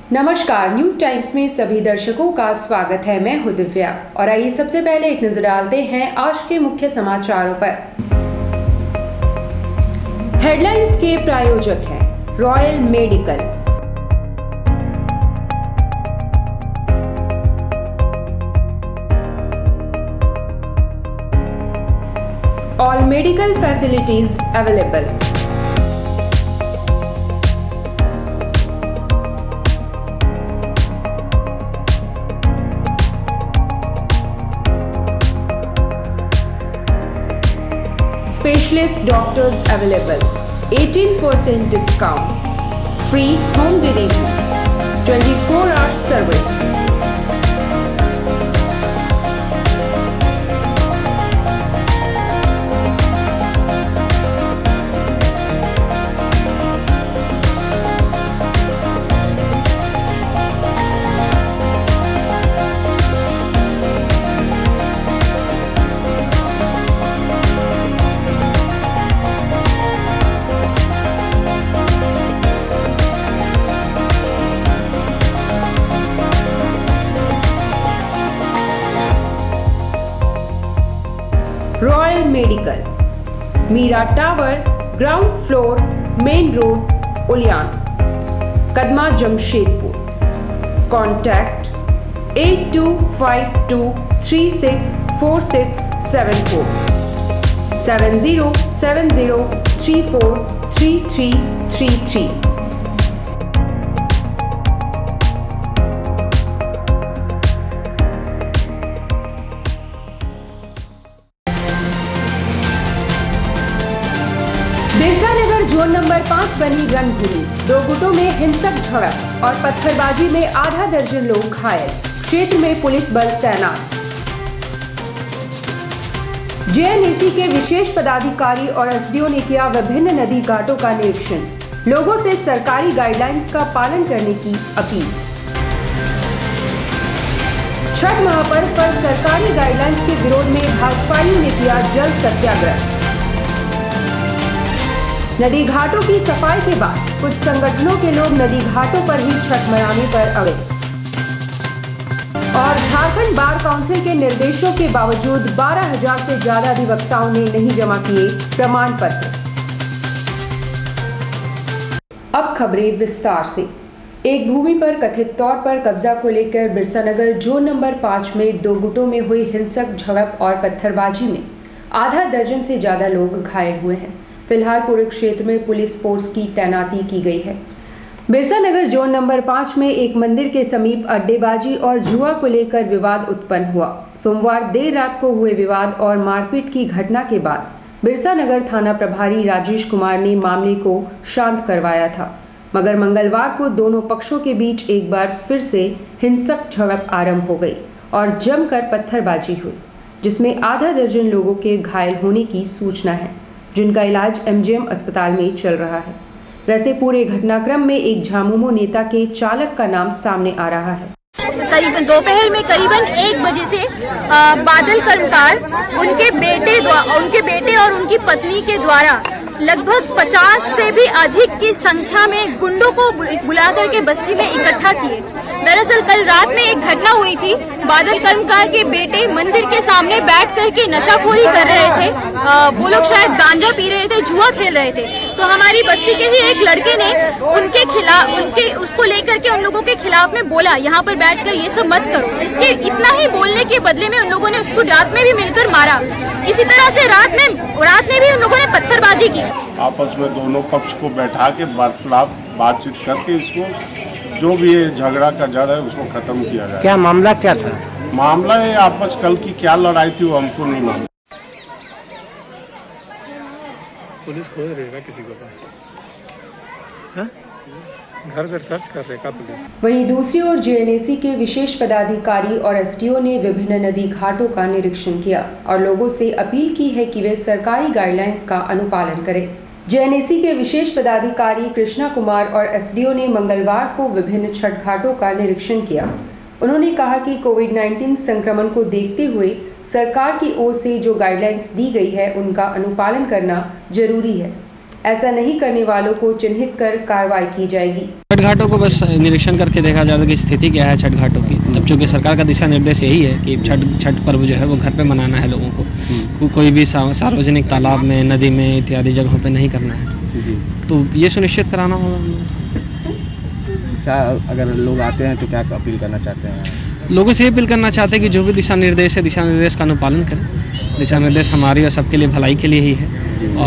नमस्कार, news times में सभी दर्शकों का स्वागत है। मैं हूं दिव्या और आइए सबसे पहले एक नजर डालते हैं आज के मुख्य समाचारों पर। हेडलाइंस के प्रायोजक हैं Royal Medical. All medical facilities available. Specialist doctors available, 18% discount, free home delivery, 24-hour service. Royal Medical, Meera Tower, ground floor, main road, Uliyan, Kadma, Jamshedpur. Contact 8252364674 7070343333। Birsa Nagar zone number 5 बनी रणभूमि। 2 गुटों में हिंसक झड़प और पत्थरबाजी में आधा दर्जन लोग घायल। क्षेत्र में पुलिस बल तैनात। जेएनएसी के विशेष पदाधिकारी और एसडीओ ने किया विभिन्न नदी घाटों का निरीक्षण। लोगों से सरकारी गाइडलाइंस का पालन करने की अपील। छठ महापर्व पर सरकारी गाइडलाइंस के विरोध में भाजपाइयों ने किया जल सत्याग्रह। नदी घाटों की सफाई के बाद कुछ संगठनों के लोग नदी घाटों पर ही छठ मनाने पर अड़े। और झारखंड बार काउंसिल के निर्देशों के बावजूद 12,000 से ज्यादा अधिवक्ताओं ने नहीं जमा किए प्रमाण पत्र। अब खबरें विस्तार से। एक भूमि पर कथित तौर पर कब्जा को लेकर बिरसा नगर जोन नंबर 5 में 2 गुटों में हुई हिंसक झड़प और पत्थरबाजी में आधा दर्जन से ज्यादा लोग घायल हुए हैं। फिलहाल पूरे क्षेत्र में पुलिस फोर्स की तैनाती की गई है। बिरसा नगर जोन नंबर 5 में एक मंदिर के समीप अड्डेबाजी और जुआ को लेकर विवाद उत्पन्न हुआ। सोमवार देर रात को हुए विवाद और मारपीट की घटना के बाद बिरसा नगर थाना प्रभारी राजेश कुमार ने मामले को शांत करवाया था, मगर मंगलवार को दोनों पक्षों के बीच एक बार फिर से हिंसक झड़प आरंभ हो गई और जमकर पत्थरबाजी हुई, जिसमें आधा दर्जन लोगों के घायल होने की सूचना है, जिनका इलाज एमजीएम अस्पताल में चल रहा है। वैसे पूरे घटनाक्रम में एक झामुमो नेता के चालक का नाम सामने आ रहा है। करीबन दोपहर में करीबन 1 बजे से बादल कर्मकार उनके बेटे और उनकी पत्नी के द्वारा लगभग 50 से भी अधिक की संख्या में गुंडों को बुला करके बस्ती में इकट्ठा किए। दरअसल कल रात में एक घटना हुई थी। बादल कर्मकार के बेटे मंदिर के सामने बैठ करके नशाखोरी कर रहे थे। वो लोग शायद गांजा पी रहे थे, जुआ खेल रहे थे। तो हमारी बस्ती के ही एक लड़के ने उनके खिलाफ उसको लेकर के उन लोगों के खिलाफ में बोला, यहाँ पर बैठकर ये सब मत करो। इसके इतना ही बोलने के बदले में उन लोगों ने उसको रात में भी मिलकर मारा। इसी तरह से रात में भी उन लोगों ने पत्थरबाजी की। आपस में दोनों पक्ष को बैठा के वार्तालाप बातचीत करके इसको जो भी ये झगड़ा का जड़ है उसको खत्म किया जाए। क्या मामला क्या था? मामला ये आपस कल की क्या लड़ाई थी वो हमको नहीं मालूम। पुलिस खोज रही है किसी को, घर घर सर्च कर रहे पुलिस। वहीं दूसरी ओर जेएनएसी के विशेष पदाधिकारी और एसडीओ ने विभिन्न नदी घाटों का निरीक्षण किया और लोगों से अपील की है कि वे सरकारी गाइडलाइंस का अनुपालन करें। जेएनएसी के विशेष पदाधिकारी कृष्णा कुमार और एसडीओ ने मंगलवार को विभिन्न छठ घाटों का निरीक्षण किया। उन्होंने कहा कि कोविड-19 संक्रमण को देखते हुए सरकार की ओर से जो गाइडलाइंस दी गई है उनका अनुपालन करना जरूरी है। ऐसा नहीं करने वालों को चिन्हित कर कार्रवाई की जाएगी। छठ घाटों को बस निरीक्षण करके देखा जाता है कि स्थिति क्या है छठ घाटों की। अब चूँकि सरकार का दिशा निर्देश यही है कि छठ पर्व जो है वो घर पे मनाना है लोगों को, कोई भी सार्वजनिक तालाब में, नदी में इत्यादि जगहों पे नहीं करना है। तो ये सुनिश्चित कराना होगा। क्या अगर लोग आते हैं तो क्या अपील करना चाहते हैं? लोगों से अपील करना चाहते हैं कि जो भी दिशा निर्देश है, दिशा निर्देश का अनुपालन करें। दिशा निर्देश हमारी और सबके लिए भलाई के लिए ही है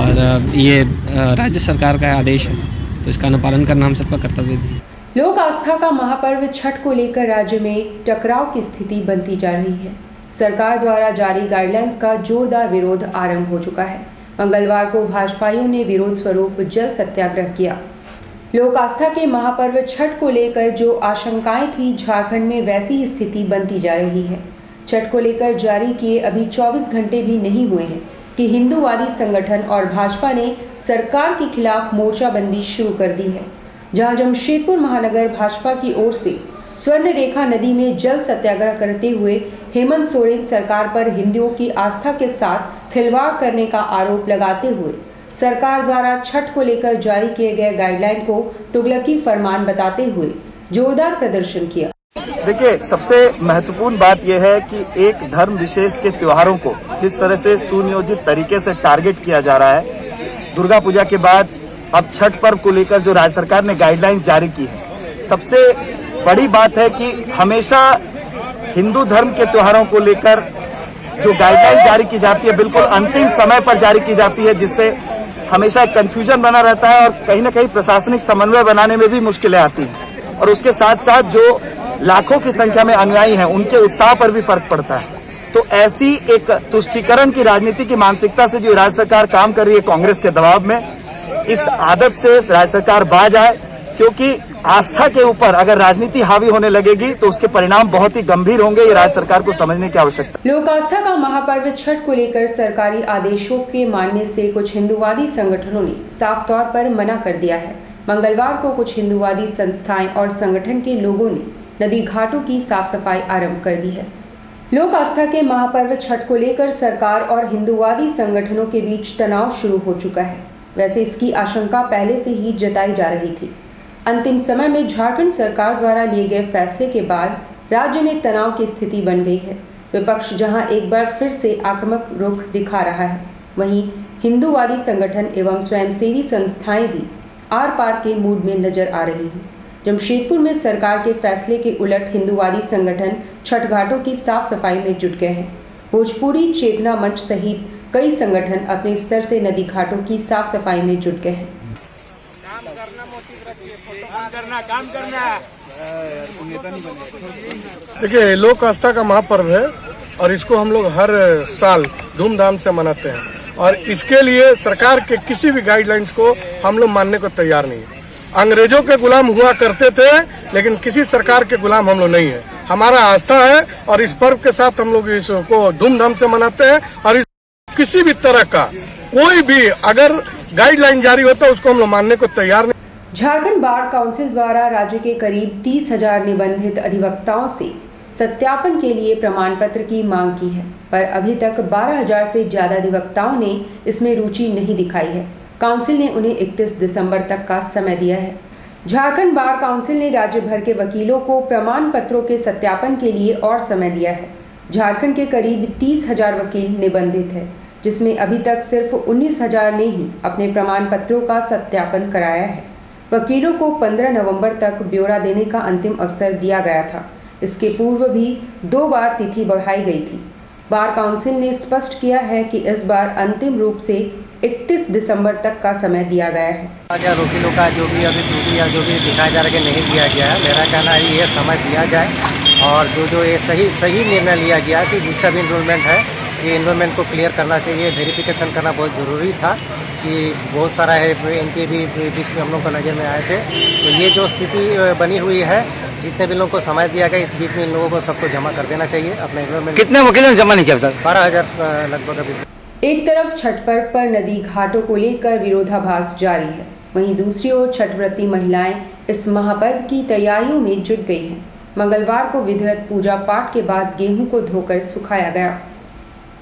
और ये राज्य सरकार का आदेश है, तो इसका अनुपालन करना हम सबका कर्तव्य भी है। लोक आस्था का महापर्व छठ को लेकर राज्य में टकराव की स्थिति बनती जा रही है। सरकार द्वारा जारी गाइडलाइंस का जोरदार विरोध आरंभ हो चुका है। मंगलवार को भाजपाइयों ने विरोध स्वरूप जल सत्याग्रह किया। लोक आस्था के महापर्व छठ को लेकर जो आशंकाएं थी, झारखंड में वैसी ही स्थिति बनती जा रही है। छठ को लेकर जारी किए अभी 24 घंटे भी नहीं हुए हैं कि हिंदूवादी संगठन और भाजपा ने सरकार के खिलाफ मोर्चाबंदी शुरू कर दी है। जहां जमशेदपुर महानगर भाजपा की ओर से स्वर्ण रेखा नदी में जल सत्याग्रह करते हुए हेमंत सोरेन सरकार पर हिंदुओं की आस्था के साथ खिलवाड़ करने का आरोप लगाते हुए सरकार द्वारा छठ को लेकर जारी किए गए गाइडलाइन को तुगलकी फरमान बताते हुए जोरदार प्रदर्शन किया। देखिए, सबसे महत्वपूर्ण बात यह है कि एक धर्म विशेष के त्योहारों को जिस तरह से सुनियोजित तरीके से टारगेट किया जा रहा है, दुर्गा पूजा के बाद अब छठ पर्व को लेकर जो राज्य सरकार ने गाइडलाइंस जारी की है, सबसे बड़ी बात है कि हमेशा हिंदू धर्म के त्योहारों को लेकर जो गाइडलाइन जारी की जाती है बिल्कुल अंतिम समय पर जारी की जाती है, जिससे हमेशा एक कंफ्यूजन बना रहता है और कहीं न कहीं प्रशासनिक समन्वय बनाने में भी मुश्किलें आती हैं। और उसके साथ साथ जो लाखों की संख्या में अनुयायी हैं, उनके उत्साह पर भी फर्क पड़ता है। तो ऐसी एक तुष्टीकरण की राजनीति की मानसिकता से जो राज्य सरकार काम कर रही है कांग्रेस के दबाव में, इस आदत से राज्य सरकार बाज आए, क्योंकि आस्था के ऊपर अगर राजनीति हावी होने लगेगी तो उसके परिणाम बहुत ही गंभीर होंगे। ये राज्य सरकार को समझने की आवश्यकता है। लोक आस्था का महापर्व छठ को लेकर सरकारी आदेशों के मानने से कुछ हिंदूवादी संगठनों ने साफ तौर पर मना कर दिया है। मंगलवार को कुछ हिंदूवादी संस्थाएं और संगठन के लोगों ने नदी घाटों की साफ सफाई आरम्भ कर दी है। लोक आस्था के महापर्व छठ को लेकर सरकार और हिंदूवादी संगठनों के बीच तनाव शुरू हो चुका है। वैसे इसकी आशंका पहले से ही जताई जा रही थी। अंतिम समय में झारखंड सरकार द्वारा लिए गए फैसले के बाद राज्य में तनाव की स्थिति बन गई है। विपक्ष जहां एक बार फिर से आक्रामक रुख दिखा रहा है, वहीं हिंदूवादी संगठन एवं स्वयंसेवी संस्थाएं भी आर पार के मूड में नजर आ रही हैं। जमशेदपुर में सरकार के फैसले के उलट हिंदूवादी संगठन छठ घाटों की साफ सफाई में जुट गए हैं। भोजपुरी चेतना मंच सहित कई संगठन अपने स्तर से नदी घाटों की साफ सफाई में जुट गए हैं। देखिए, लोक आस्था का महापर्व है और इसको हम लोग हर साल धूमधाम से मनाते हैं और इसके लिए सरकार के किसी भी गाइडलाइंस को हम लोग मानने को तैयार नहीं है। अंग्रेजों के गुलाम हुआ करते थे, लेकिन किसी सरकार के गुलाम हम लोग नहीं है। हमारा आस्था है और इस पर्व के साथ हम लोग इसको धूमधाम से मनाते हैं और किसी भी तरह का कोई भी अगर गाइडलाइन जारी होता है उसको हम लोग मानने को तैयार नहीं। झारखंड बार काउंसिल द्वारा राज्य के करीब 30,000 निबंधित अधिवक्ताओं से सत्यापन के लिए प्रमाण पत्र की मांग की है, पर अभी तक 12,000 से ज्यादा अधिवक्ताओं ने इसमें रुचि नहीं दिखाई है। काउंसिल ने उन्हें 31 दिसंबर तक का समय दिया है। झारखंड बार काउंसिल ने राज्य भर के वकीलों को प्रमाण पत्रों के सत्यापन के लिए और समय दिया है। झारखंड के करीब 30,000 वकील निबंधित है, जिसमें अभी तक सिर्फ 19,000 ने ही अपने प्रमाण पत्रों का सत्यापन कराया है। वकीलों को 15 नवंबर तक ब्यौरा देने का अंतिम अवसर दिया गया था। इसके पूर्व भी 2 बार तिथि बढ़ाई गई थी। बार काउंसिल ने स्पष्ट किया है कि इस बार अंतिम रूप से 31 दिसंबर तक का समय दिया गया है। वकीलों का जो भी अभी त्रुटि या जो भी दिखाया जा रहा है कि नहीं दिया गया है, मेरा कहना है ये समय दिया जाए और जो ये सही निर्णय लिया गया कि जिसका भी इनरोलमेंट है, ये इन्वायरमेंट को क्लियर करना चाहिए। वेरिफिकेशन करना बहुत ज़रूरी था कि बहुत सारा है इनके भी बीच में हम लोग को नज़र में आए थे। तो ये जो स्थिति बनी हुई है, जितने भी लोगों को समय दिया गया, इस बीच में इन लोगों को सबको जमा कर देना चाहिए अपना इन्वायरमेंट। कितने वकीलों ने जमा नहीं किया? 12,000 लगभग अभी। एक तरफ छठ पर्व पर नदी घाटों को लेकर विरोधाभास जारी है, वहीं दूसरी ओर छठ व्रती महिलाएं इस महापर्व की तैयारियों में जुट गई हैं। मंगलवार को विधिवत पूजा पाठ के बाद गेहूं को धोकर सुखाया गया।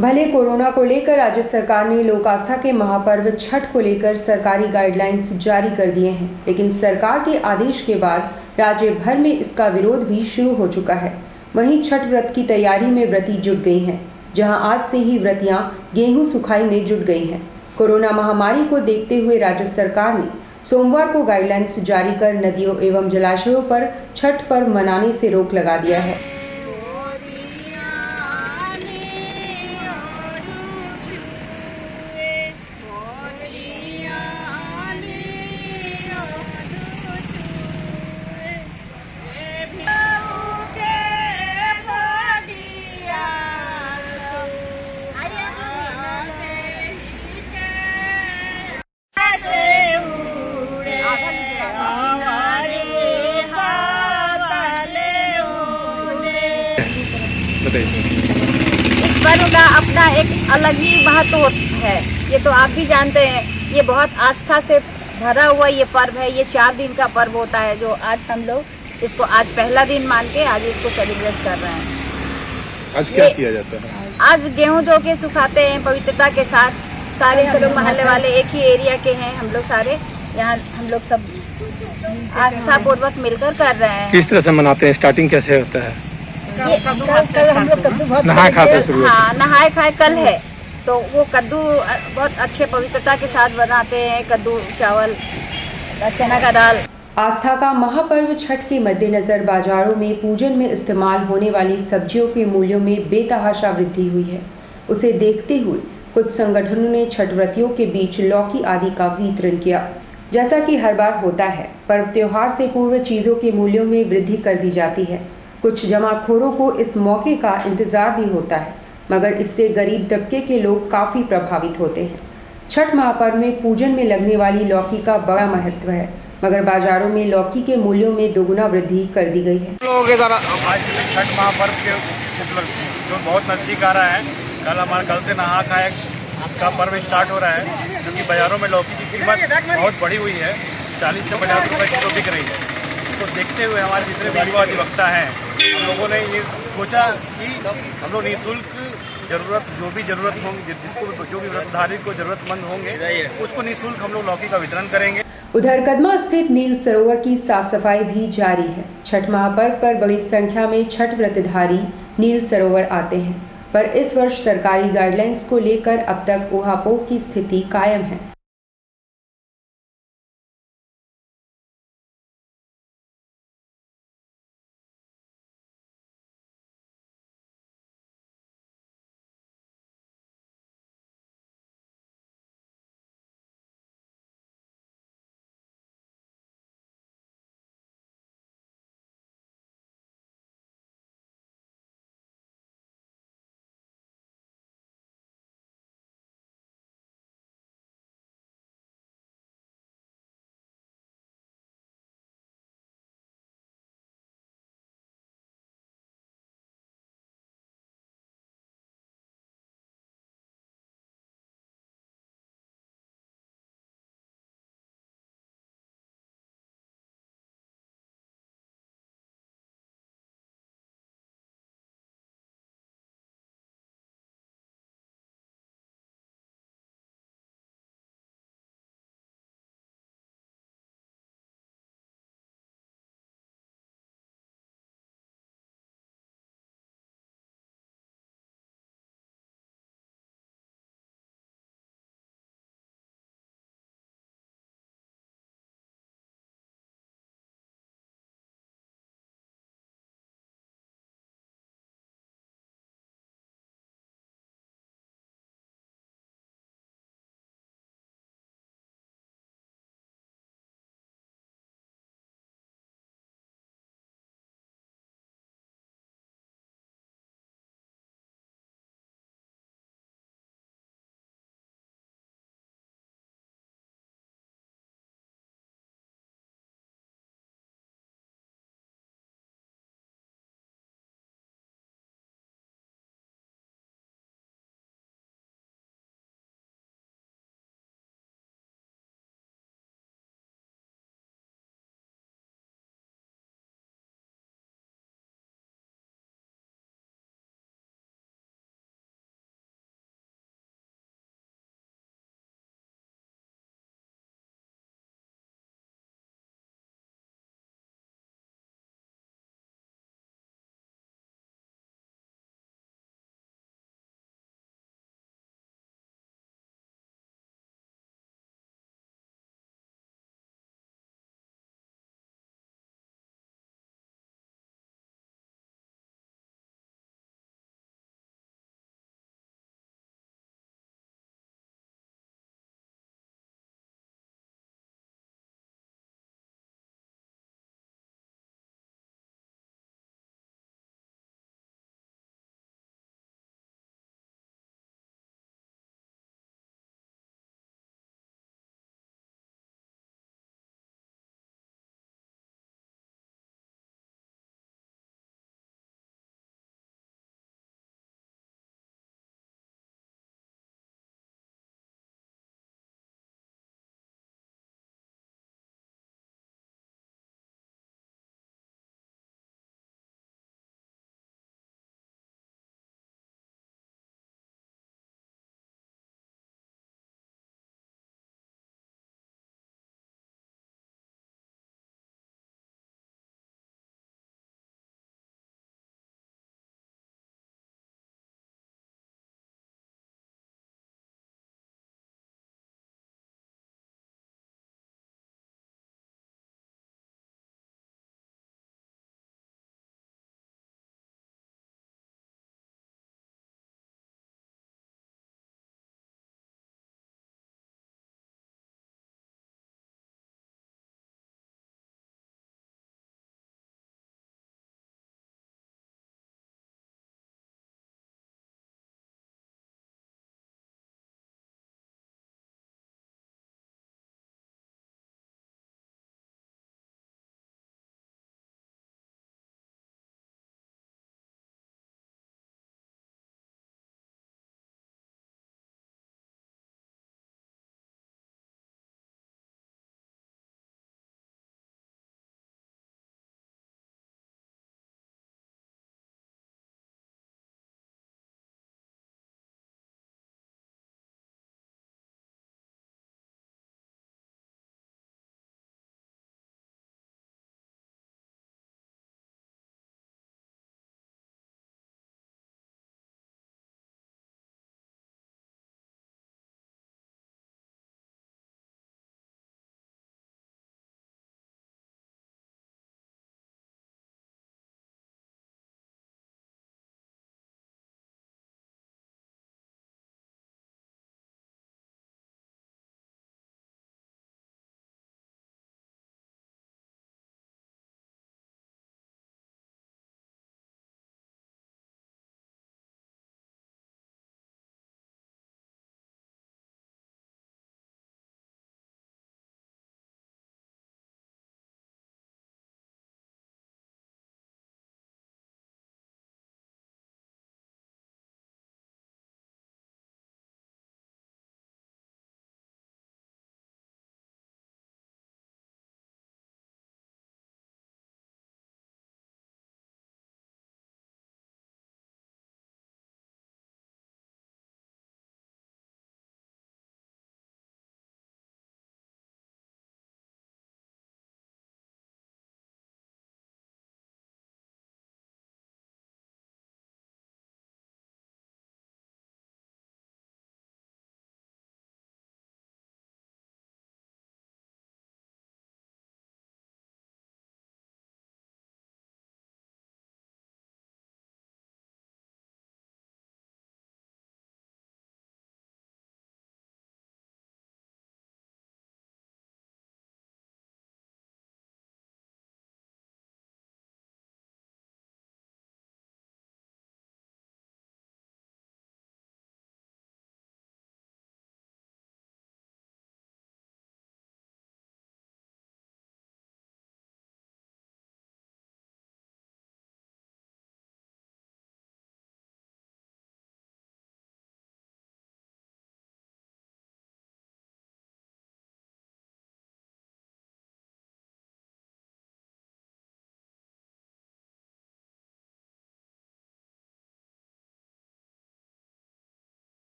भले कोरोना को लेकर राज्य सरकार ने लोक आस्था के महापर्व छठ को लेकर सरकारी गाइडलाइंस जारी कर दिए हैं, लेकिन सरकार के आदेश के बाद राज्य भर में इसका विरोध भी शुरू हो चुका है। वहीं छठ व्रत की तैयारी में व्रती जुट गई हैं, जहां आज से ही व्रतियां गेहूं सुखाई में जुट गई हैं। कोरोना महामारी को देखते हुए राज्य सरकार ने सोमवार को गाइडलाइंस जारी कर नदियों एवं जलाशयों पर छठ पर्व मनाने से रोक लगा दिया है। इस पर्व का अपना एक अलग ही महत्व है, ये तो आप भी जानते हैं। ये बहुत आस्था से भरा हुआ ये पर्व है। ये 4 दिन का पर्व होता है, जो आज हम लोग इसको आज पहला दिन मान के आज इसको सेलिब्रेट कर रहे हैं। आज क्या किया जाता है? आज गेहूं धो के सुखाते हैं पवित्रता के साथ। सारे हम लोग मोहल्ले वाले एक ही एरिया के हैं, हम लोग सारे यहाँ हम लोग सब आस्था पूर्वक मिलकर कर रहे हैं। किस तरह से मनाते हैं? स्टार्टिंग कैसे होता है? कल हम लोग कद्दू बहुत नहाए खाए से शुरू। हाँ, नहाए खाए कल है, तो वो कद्दू बहुत अच्छे पवित्रता के साथ बनाते हैं। कद्दू, चावल, चना का दाल। आस्था का महापर्व छठ के मद्देनजर बाजारों में पूजन में इस्तेमाल होने वाली सब्जियों के मूल्यों में बेतहाशा वृद्धि हुई है। उसे देखते हुए कुछ संगठनों ने छठ व्रतियों के बीच लौकी आदि का वितरण किया। जैसा कि हर बार होता है, पर्व त्योहार से पूर्व चीजों के मूल्यों में वृद्धि कर दी जाती है। कुछ जमाखोरों को इस मौके का इंतजार भी होता है, मगर इससे गरीब तबके के लोग काफी प्रभावित होते हैं। छठ महापर्व में पूजन में लगने वाली लौकी का बड़ा महत्व है, मगर बाजारों में लौकी के मूल्यों में दोगुना वृद्धि कर दी गई है। आज छठ महापर्व के जो बहुत नजदीक आ रहा है, कल से नहा खाए का पर्व स्टार्ट हो रहा है, क्योंकि बाजारों में लौकी की कीमत बहुत बढ़ी हुई है। 40 से 50 रुपए किलो बिक रही है। इसको देखते हुए हमारे जितने भी युवा अधिवक्ता हैं, हम लोगों ने ये सोचा कि हम लोग निःशुल्क जो भी जरूरत होंगे, जिसको जो भी व्रतधारी को जरूरतमंद होंगे, उसको निःशुल्क हम लोग लौकी का वितरण करेंगे। उधर कदमा स्थित नील सरोवर की साफ सफाई भी जारी है। छठ महापर्व पर बड़ी संख्या में छठ व्रतधारी नील सरोवर आते हैं, पर इस वर्ष सरकारी गाइडलाइंस को लेकर अब तक ऊहापोह की स्थिति कायम है।